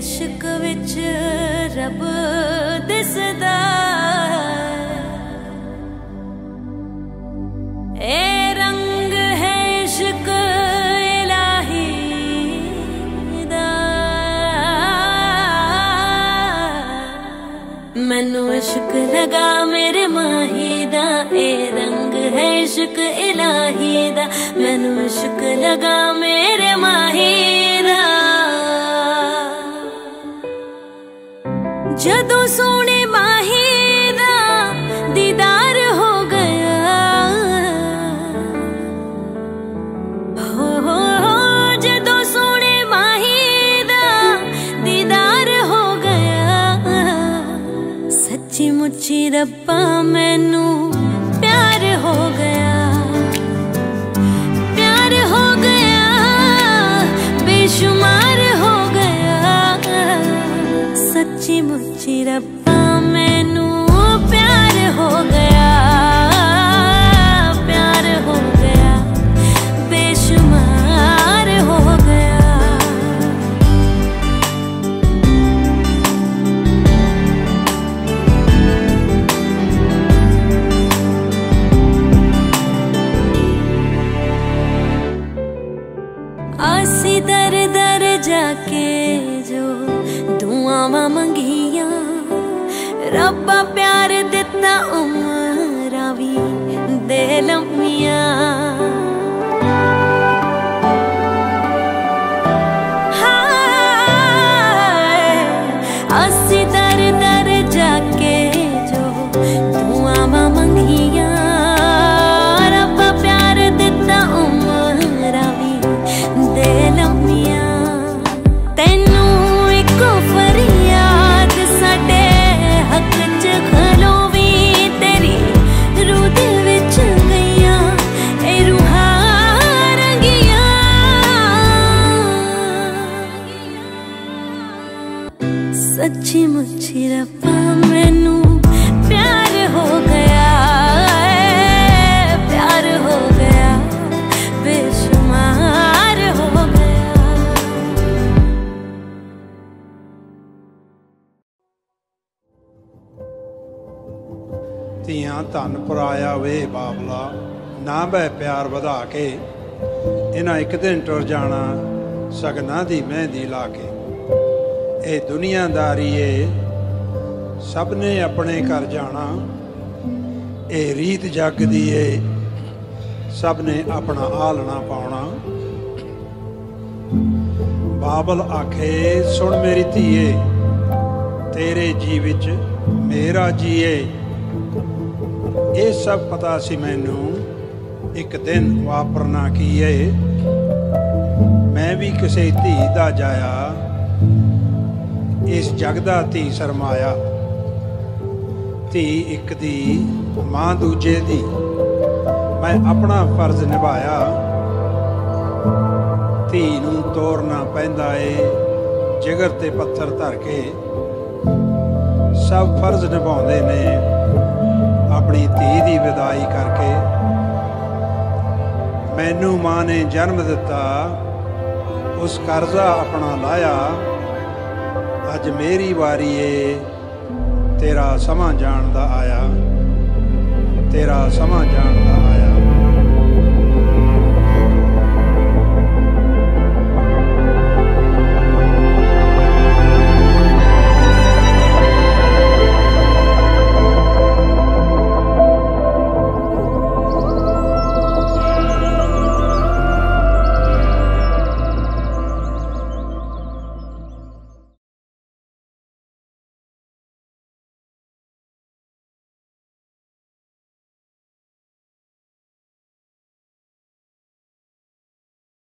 इश्क विच रब दिसदा ए रंग है इश्क इलाही दा। मैनू इश्क लगा मेरे माही दा, ए रंग है इश्क इलाही दा। मैनू इश्क लगा मेरे माही दा। जदों सोने माही दा दीदार हो गया, हो जदों सोने माही दा दीदार हो गया। सच्ची मुच्ची रब्बा मैनू प्यार हो गया, प्यार हो गया, बेशुमार हो गया। सच्ची मुच्ची रब्बा मैनू प्यार हो गया, प्यार हो गया, बेशुमार हो गया। आसी दर दर जाके जो दुआवां मंगिया, रब्बा प्यार दिता उमरां वी दे लम्मियां। आसी दर दर जाके जो दुआवां मंगिया, रब्बा प्यार दिता उमरां वी दे लम्मियां। तैनू इको फरियाद साडे हक च खलोवी, तेरी रूह दे विच गईयां ए रूहां रंगियां। सच्ची मुच्ची रब्बा मैनू प्यार हो गया, प्यार हो गया, बेशुमार हो गया। ਧੀਆਂ ਧਨ ਪੁਰਾਇਆ ਵੇ ਬਾਬਲਾ, ਨਾ ਬੈ ਪਿਆਰ ਵਧਾ ਕੇ। ਇਹਨਾਂ ਇੱਕ ਦਿਨ ਟੁਰ ਜਾਣਾ ਸਗਨਾਂ ਦੀ ਮਹਿੰਦੀ ਲਾ ਕੇ। ਇਹ ਦੁਨੀਆਦਾਰੀ ਏ ਸਭ ਨੇ ਆਪਣੇ ਘਰ ਜਾਣਾ, ਇਹ ਰੀਤ ਜੱਗ ਦੀ ਏ ਸਭ ਨੇ ਆਪਣਾ ਆਲਣਾ ਪਾਉਣਾ। ਬਾਬਲ ਆਖੇ ਸੁਣ ਮੇਰੀ ਧੀਏ, ਤੇਰੇ ਜੀ ਵਿੱਚ ਮੇਰਾ ਜੀਏ। ਇਹ ਸਭ ਪਤਾ ਸੀ ਮੈਨੂੰ ਇੱਕ ਦਿਨ ਵਾਪਰਨਾ ਕੀ ਏ। ਮੈਂ ਵੀ ਕਿਸੇ ਧੀ ਦਾ ਜਾਇਆ, ਇਸ ਜਗ ਦਾ ਧੀ ਸਰਮਾਇਆ। ਧੀ ਇੱਕ ਦੀ ਮਾਂ ਦੂਜੇ ਦੀ, ਮੈਂ ਆਪਣਾ ਫਰਜ਼ ਨਿਭਾਇਆ। ਧੀ ਨੂੰ ਤੋਰਨਾ ਪੈਂਦਾ ਏ ਜਿਗਰ ਤੇ ਪੱਥਰ ਧਰ ਕੇ। ਸਭ ਫਰਜ਼ ਨਿਭਾਉਂਦੇ ਨੇ ਆਪਣੀ ਧੀ ਦੀ ਵਿਦਾਈ ਕਰਕੇ। ਮੈਨੂੰ ਮਾਂ ਨੇ ਜਨਮ ਦਿੱਤਾ, ਉਸ ਕਰਜ਼ਾ ਆਪਣਾ ਲਾਇਆ। ਅੱਜ ਮੇਰੀ ਵਾਰੀ ਏ, ਤੇਰਾ ਸਮਾਂ ਜਾਣ ਦਾ ਆਇਆ, ਤੇਰਾ ਸਮਾਂ ਜਾਣ ਦਾ